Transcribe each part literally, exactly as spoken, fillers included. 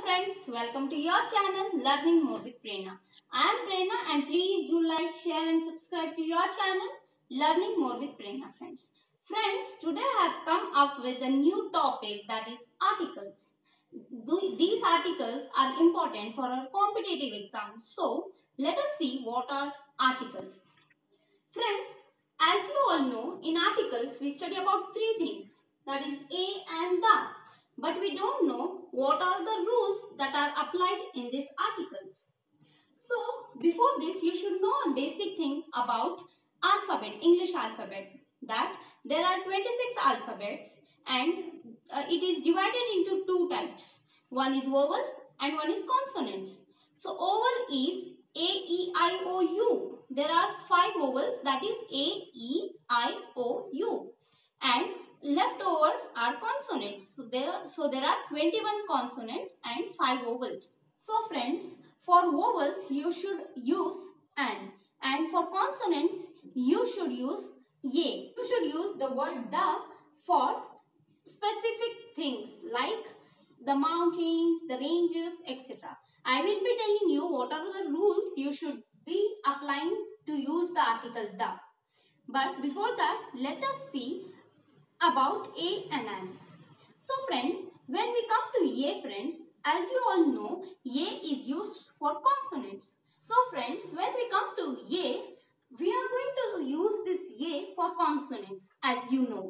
friends, welcome to your channel Learning More with Prerna. I am Prerna and please do like, share and subscribe to your channel Learning More with Prerna friends. Friends, today I have come up with a new topic, that is articles. These articles are important for our competitive exams. So, let us see what are articles. Friends, as you all know, in articles we study about three things, that is a and the. But we don't know what are the rules that are applied in these articles. So, before this, you should know a basic thing about alphabet, English alphabet. That there are twenty-six alphabets and uh, it is divided into two types. One is vowel and one is consonants. So, vowel is A, E, I, O, U. There are five vowels, that is A, E, I, O, U. And left over are consonants. So there, so there are twenty-one consonants and five vowels. So friends, for vowels you should use an, and for consonants you should use ye. You should use the word the for specific things like the mountains, the ranges, et cetera. I will be telling you what are the rules you should be applying to use the article the. But before that, let us see about a and an. So friends, when we come to ye friends, as you all know, ye is used for consonants. So friends, when we come to ye, we are going to use this ye for consonants, as you know.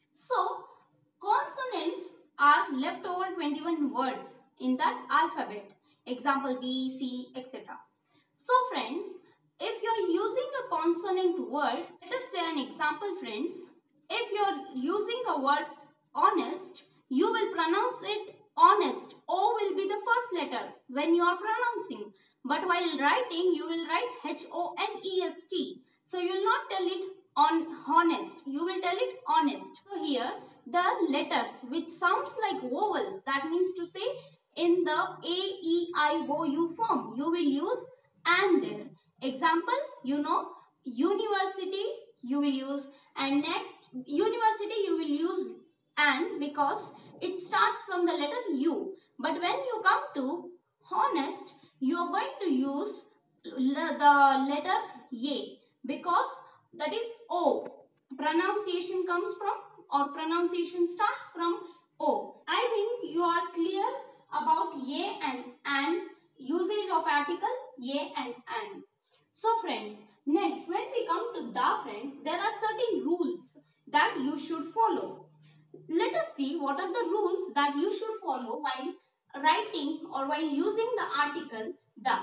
So consonants are left over twenty-one words in that alphabet. Example B, C, et cetera. So friends, if you are using a consonant word, let us say an example friends. If you are using a word honest, you will pronounce it honest. O will be the first letter when you are pronouncing. But while writing, you will write H O N E S T. So you will not tell it on honest. You will tell it honest. So here, the letters which sounds like vowel, that means to say in the A, E, I, O, U form, you will use and there. Example, you know, university, you will use, and next university you will use an because it starts from the letter U. But when you come to honest, you are going to use the letter ye because that is O. Pronunciation comes from or pronunciation starts from O. I think you are clear about ye and an, usage of article ye and an. So friends, next when we come to the friends, there are certain rules that you should follow. Let us see what are the rules that you should follow while writing or while using the article the.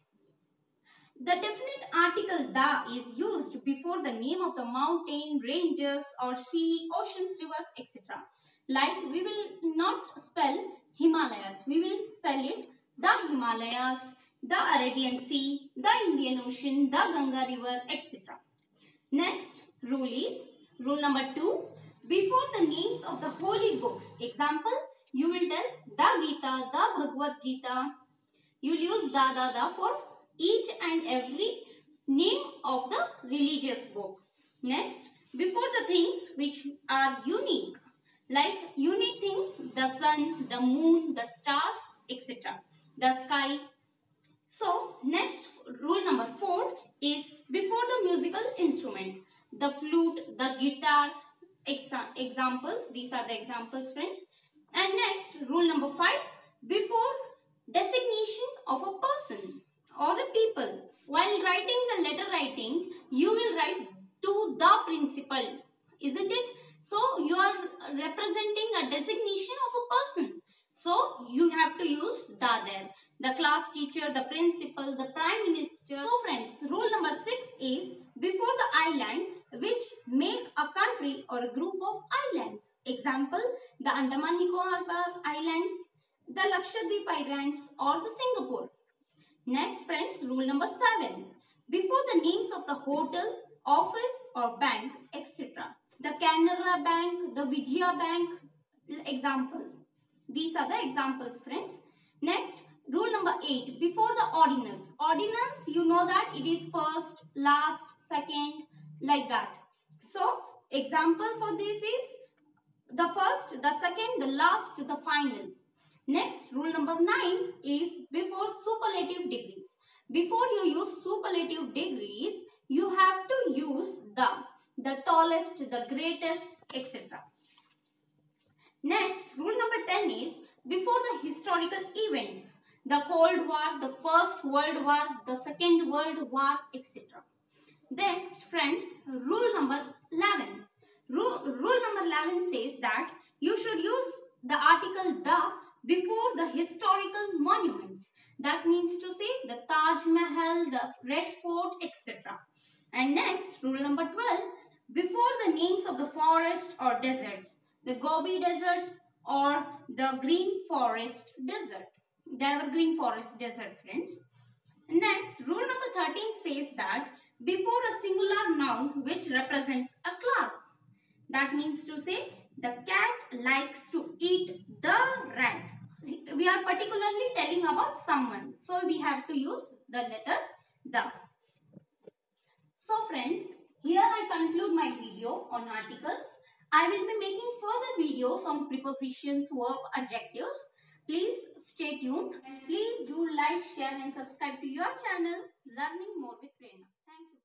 The definite article the is used before the name of the mountain, ranges or sea, oceans, rivers, et cetera. Like we will not spell Himalayas, we will spell it the Himalayas, the Arabian Sea, the Indian Ocean, the Ganga River, et cetera. Next rule is rule number two. Before the names of the holy books, example, you will tell the Gita, the Bhagavad Gita. You will use da da da for each and every name of the religious book. Next, before the things which are unique, like unique things, the sun, the moon, the stars, et cetera. The sky. So, next rule number four is before the musical instrument, the flute, the guitar, exa examples. These are the examples, friends. And next, rule number five, before designation of a person or a people. While writing the letter writing, you will write to the principal, isn't it? So, you are representing a designation of a person. So, you have to use the there. The class teacher, the principal, the prime minister. So, friends, rule number six is before the island which make a country or a group of islands. Example, the Andaman Nicobar Islands, the Lakshadweep Islands or the Singapore. Next, friends, rule number seven. Before the names of the hotel, office or bank, et cetera. The Canara Bank, the Vijaya Bank, example. These are the examples, friends. Next, rule number eight. Before the ordinals. Ordinals, you know that it is first, last, second, like that. So, example for this is the first, the second, the last, the final. Next, rule number nine. is before superlative degrees. Before you use superlative degrees, you have to use the, the tallest, the greatest, et cetera. Next, rule number ten is before the historical events, the Cold War, the First World War, the Second World War, et cetera. Next, friends, rule number eleven. Rule, rule number eleven says that you should use the article the before the historical monuments. That means to say the Taj Mahal, the Red Fort, et cetera. And next, rule number twelve, before the names of the forest or deserts, the Gobi Desert or the Green Forest Desert, the Evergreen Forest Desert, friends. Next, rule number thirteen says that before a singular noun which represents a class. That means to say the cat likes to eat the rat. We are particularly telling about someone. So we have to use the letter the. So friends, here I conclude my video on articles. I will be making further videos on prepositions, verb, adjectives. Please stay tuned. Please do like, share and subscribe to your channel, Learning More with Prerna. Thank you.